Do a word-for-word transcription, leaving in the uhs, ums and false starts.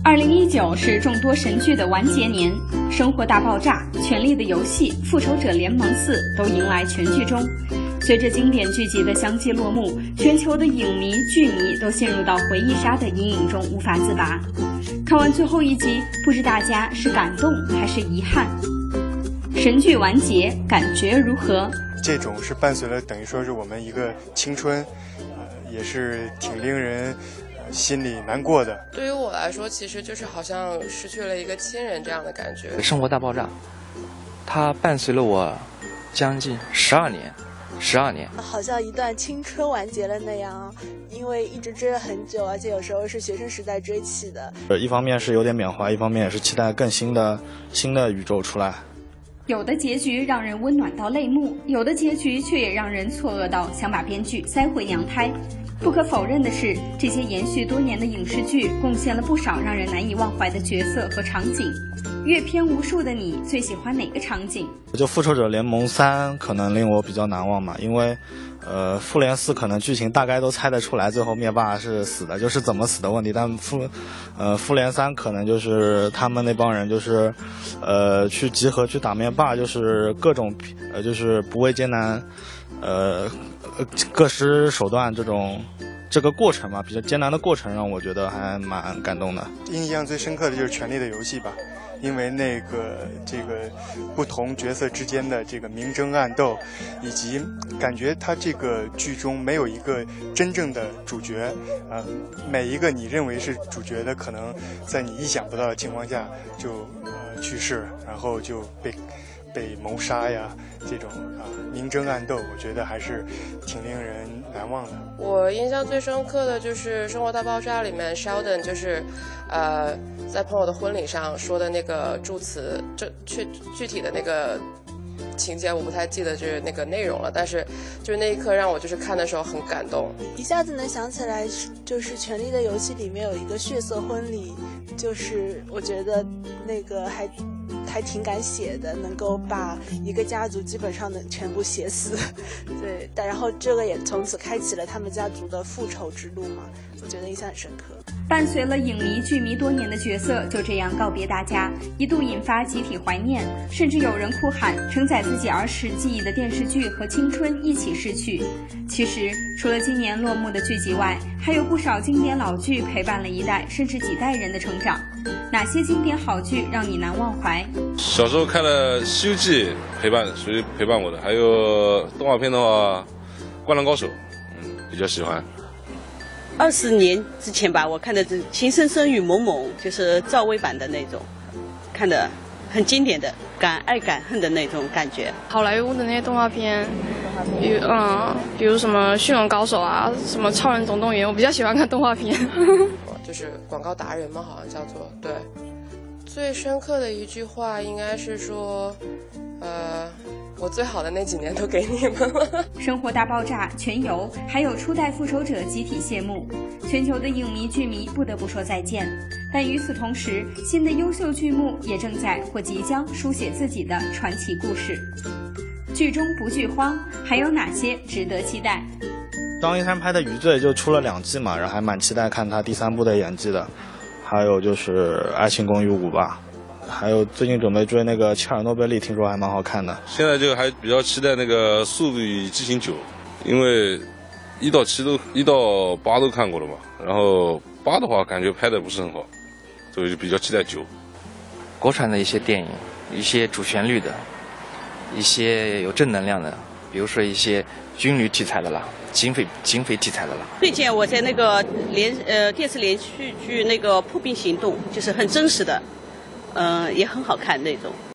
二零一九是众多神剧的完结年，《生活大爆炸》《权力的游戏》《复仇者联盟四》都迎来全剧终。随着经典剧集的相继落幕，全球的影迷、剧迷都陷入到回忆杀的阴影中无法自拔。看完最后一集，不知大家是感动还是遗憾？神剧完结，感觉如何？ 这种是伴随了等于说是我们一个青春，呃，也是挺令人心里难过的。 对于我来说，其实就是好像失去了一个亲人这样的感觉。 生活大爆炸，它伴随了我将近十二年，十二年， 好像一段青春完结了那样，因为一直追了很久，而且有时候是学生时代追起的。 一方面是有点缅怀，一方面也是期待更新的新的宇宙出来。 有的结局让人温暖到泪目，有的结局却也让人错愕到想把编剧塞回娘胎。不可否认的是，这些延续多年的影视剧贡献了不少让人难以忘怀的角色和场景。阅片无数的你，最喜欢哪个场景？ 就《复仇者联盟三》可能令我比较难忘嘛，因为，呃，复联四可能剧情大概都猜得出来，最后灭霸是死的，就是怎么死的问题。但复，呃，复联三可能就是他们那帮人就是，呃，去集合去打灭霸，就是各种，呃，就是不畏艰难，呃，各施手段这种。这个过程吧，比较艰难的过程，让我觉得还蛮感动的。 印象最深刻的就是《权力的游戏》吧，因为那个这个不同角色之间的这个明争暗斗，以及感觉他这个剧中没有一个真正的主角，啊、呃，每一个你认为是主角的，可能在你意想不到的情况下就呃去世，然后就被。被谋杀呀，这种啊明争暗斗，我觉得还是挺令人难忘的。 我印象最深刻的就是《生活大爆炸》里面 Sheldon 就是，呃，在朋友的婚礼上说的那个祝词，这具具体的那个情节我不太记得就是那个内容了，但是就是那一刻让我就是看的时候很感动， 一下子能想起来，就是《权力的游戏》里面有一个血色婚礼，就是我觉得那个还。还挺敢写的，能够把一个家族基本上能全部写死，对，但然后这个也从此开启了他们家族的复仇之路嘛，我觉得印象很深刻。 伴随了影迷剧迷多年的角色就这样告别大家，一度引发集体怀念，甚至有人哭喊承载自己儿时记忆的电视剧和青春一起逝去。其实除了今年落幕的剧集外，还有不少经典老剧陪伴了一代甚至几代人的成长。哪些经典好剧让你难忘怀？ 小时候看了《西游记》，陪伴属于陪伴我的，还有动画片的话，《灌篮高手》，嗯，比较喜欢。 二十年之前吧，我看的是《情深深雨蒙蒙》，就是赵薇版的那种，看的很经典的，敢爱敢恨的那种感觉。 好莱坞的那些动画片，比如嗯，比如什么《驯龙高手》啊，什么《超人总动员》，我比较喜欢看动画片。 就是广告达人嘛，好像叫做对。最深刻的一句话应该是说，呃。我最好的那几年都给你们了。 生活大爆炸、全游，还有初代复仇者集体谢幕，全球的影迷剧迷不得不说再见。但与此同时，新的优秀剧目也正在或即将书写自己的传奇故事。剧中不剧荒，还有哪些值得期待？ 张一山拍的《余罪》就出了两季嘛，然后还蛮期待看他第三部的演技的。还有就是《爱情公寓五》吧。还有最近准备追那个《切尔诺贝利》，听说还蛮好看的。 现在就还比较期待那个《速度与激情九》，因为一到七都一到八都看过了嘛，然后八的话感觉拍的不是很好，所以就比较期待九。 国产的一些电影，一些主旋律的，一些有正能量的，比如说一些军旅题材的啦，警匪警匪题材的啦。 最近我在那个连呃电视连续剧那个《破冰行动》，就是很真实的。嗯、呃，也很好看那种。